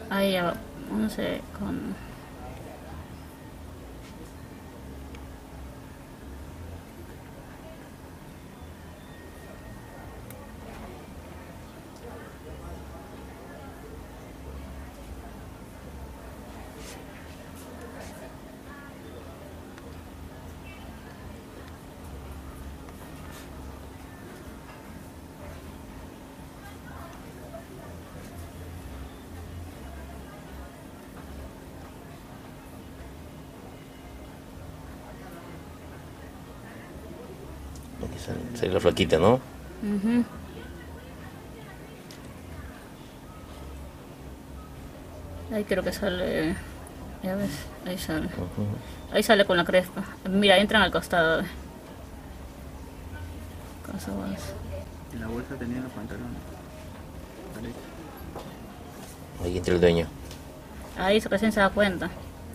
Ahí abajo, no sé, con... Aquí sale la flaquita, ¿no? Ahí creo que sale, ya ves, ahí sale. Ahí sale con la crespa. Mira, entran al costado. Cosa más. En la bolsa tenía los pantalones. Ahí entra el dueño. Ahí recién se da cuenta.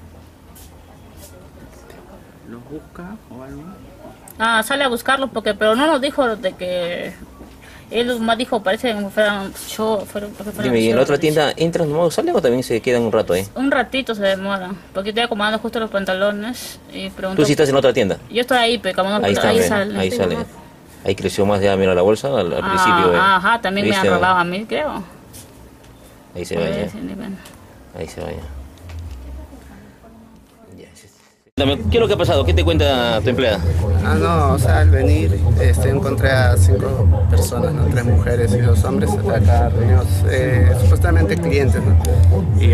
¿Los busca o algo? Ah, sale a buscarlos porque, pero no nos dijo de que... Él más dijo, parece que fueran show. Dime, ¿y en la otra tienda entran nomás, salen o también se quedan un rato ahí? Un ratito se demora, porque estoy acomodando justo los pantalones y pregunto... ¿Tú sí estás en otra tienda? Yo estoy ahí, pero como no, Ahí está, ahí ven, sale. ahí sale. Ahí creció más ya, mira la bolsa al principio. Ajá, también me han ¿viste? robado a mí, creo. Ahí se va ya. Sí, ni ven. Ahí se va ya. ¿Qué es lo que ha pasado? ¿Qué te cuenta tu empleada? No, o sea, al venir encontré a 5 personas, ¿no? 3 mujeres y 2 hombres acá reunidos, supuestamente clientes, ¿no? Y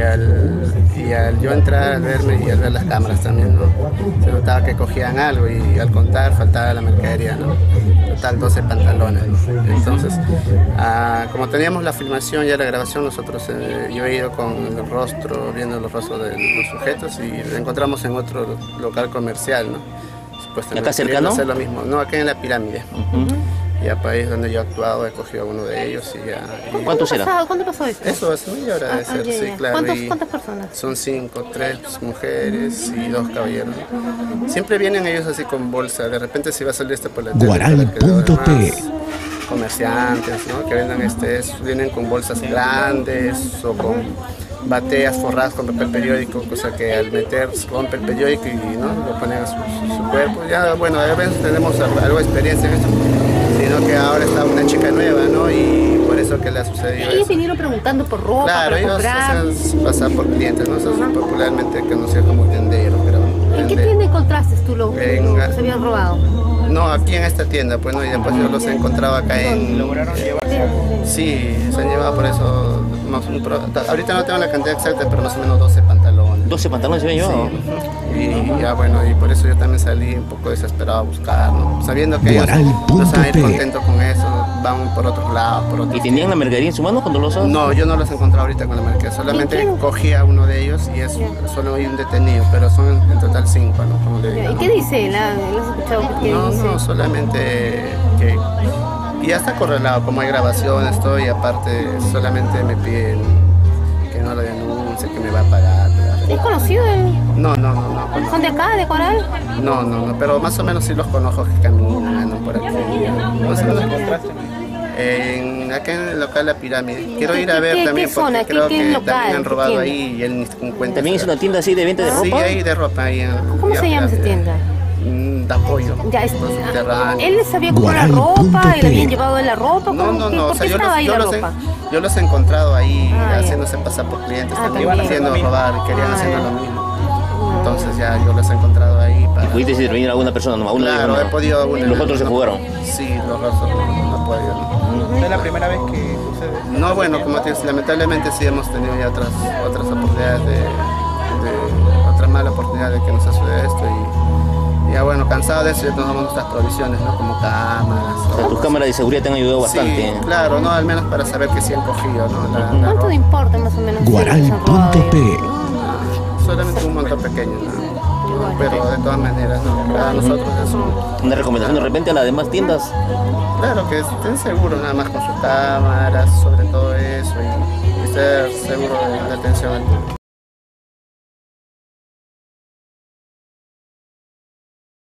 al yo entrar, al verme y al ver las cámaras también, ¿no? Se notaba que cogían algo y al contar faltaba la mercadería, ¿no? Total 12 pantalones, ¿no? Entonces, como teníamos la filmación y la grabación, nosotros, yo he ido con el rostro, viendo los rostros de los sujetos y lo encontramos en otro local comercial, ¿no? ¿Acá cercano? Hacer lo mismo. No, acá en la pirámide. Y a país donde yo he actuado, he cogido a uno de ellos y ya... ¿Cuántos eran? ¿Cuándo pasó esto? Eso hace media hora de ser, sí, claro. ¿Cuántas personas? Son 5, 3 mujeres y 2 caballeros. Siempre vienen ellos así con bolsa, de repente si va a salir por la tele. Guaral.pe Comerciantes, ¿no? Que vendan vienen con bolsas grandes o con bateas forradas con papel periódico, cosa que al meter rompe el periódico y ¿no? Lo ponen a su cuerpo. Ya, bueno, a veces tenemos algo de experiencia en eso, sino que ahora está una chica nueva, ¿no? Y por eso que le ha sucedido Ellos eso. vinieron preguntando por ropa, Claro, para ellos comprar. pasan por clientes, ¿no? Se hacen popularmente conocidos como tenderos, pero... ¿En qué tienda encontraste tú lo que se habían robado? No, aquí en esta tienda, pues, ¿no? Y después yo los he encontrado acá en... ¿Lograron llevarse? Sí, se han llevado por eso... Ahorita no tengo la cantidad exacta, pero más o menos 12 pantalones. ¿12 pantalones se habían llevado? Sí. Y ya bueno, y por eso yo también salí un poco desesperado a buscar, ¿no? Sabiendo que ellos no se van a ir contentos con eso, van por otros lados, por otros. ¿Y tenían la mercadería en su mano cuando los No, yo no los he encontrado ahorita con la mercadería, solamente cogí a uno de ellos y es solo hay un detenido, pero son en total 5, ¿no? Como le digo, ¿Y qué dice? ¿Lo has escuchado? ¿Qué no, dice? no, solamente que... Y ya está correlado, como hay grabaciones, todo, y aparte solamente me piden que no lo denuncie, que me va a pagar. ¿Es conocido él? No. ¿Son de acá, de Coral? No, pero más o menos sí los conozco que caminan, andan por aquí. Más o menos. Acá en el local La Pirámide. Quiero ir a ver también qué porque zona? creo ¿Qué que local? también han robado ¿Qué ahí y él ni cuenta. ¿También es una tienda así de venta de ropa? Sí, ahí de ropa. Ahí, ¿Cómo se llama esa tienda? De apoyo. Ya, subterráneo. ¿Él sabía comprar la ropa? ¿Y le habían llevado de la ropa? No. ¿Por qué estaba ahí la ropa? Yo los he encontrado ahí ya. haciéndose pasar por clientes, también también. haciendo robar, querían haciendo ya. lo mismo. Entonces ya yo los he encontrado ahí. ¿Y pudiste intervenir a alguna persona? ¿No? Claro, he podido a uno. ¿Los otros se fugaron? Sí, los otros no he podido. ¿Es la primera vez que sucede? No, bueno, como te digo, lamentablemente sí hemos tenido ya otras oportunidades otra mala oportunidad de que nos suceda esto y ya bueno, cansado de eso ya tomamos nuestras provisiones, ¿no? Como cámaras. O sea, tus cámaras de seguridad te han ayudado bastante. Sí, claro, ¿no? Al menos para saber que sí han cogido, ¿no? La ¿Cuánto ropa. importa más o menos? Guaral.pe Solamente un monto pequeño, ¿no? Pero de todas maneras, ¿no? Para nosotros es ¿Una recomendación de repente a las demás tiendas? claro que estén seguros nada más con sus cámaras, sobre todo eso, y estar seguro de la atención al público.